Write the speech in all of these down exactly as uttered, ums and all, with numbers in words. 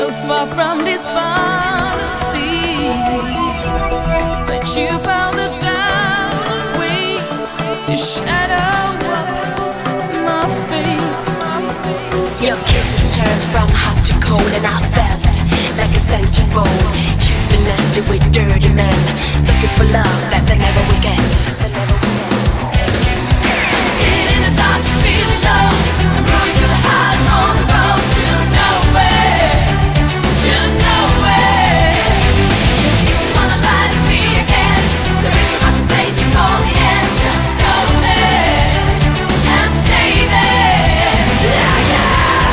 so far from this policy, but you found a thousand ways to shadow up my face. Your kisses turned from hot to cold, and I felt like a century. Cheap and nasty with dirty men, looking for love that they never will get. Sitting in the dark, you feel low, and rolling through the hot on the road to nowhere, to nowhere. If you wanna lie to me again, there is a rotten place you call the end. Just go there and stay there. Yeah, yeah.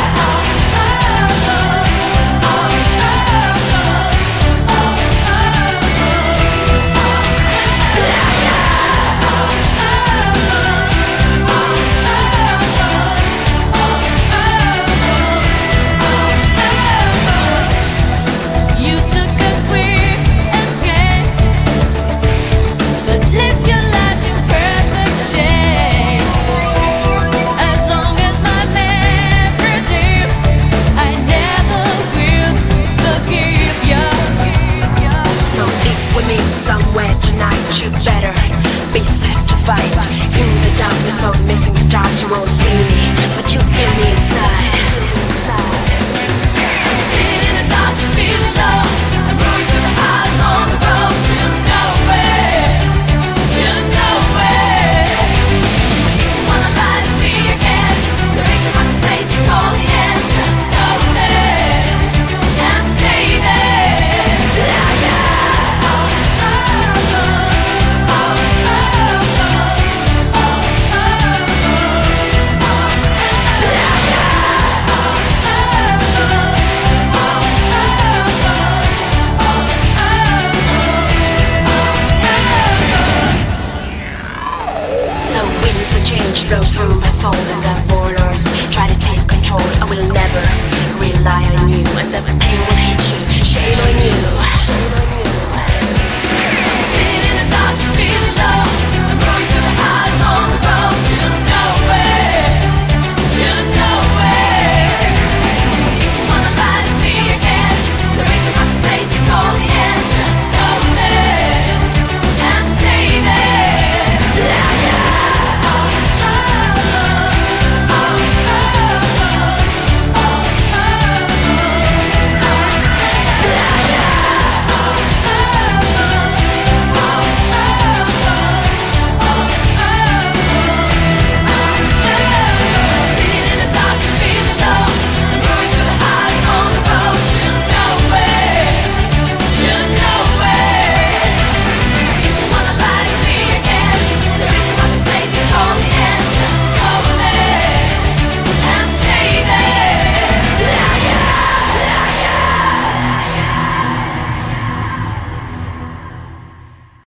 You better be set to fight. In the darkness of missing stars, you won't see me, but you feel me inside. Sitting in the dark, you feel low, and rolling through the hot on the road to nowhere, to nowhere. If you wanna lie to me again, there is a rotten place you call the end. Just go there and stay there. Yeah, yeah. Flow through my soul and the borders try to take control. I will never rely on you, and the pain will hit you. Shame on you.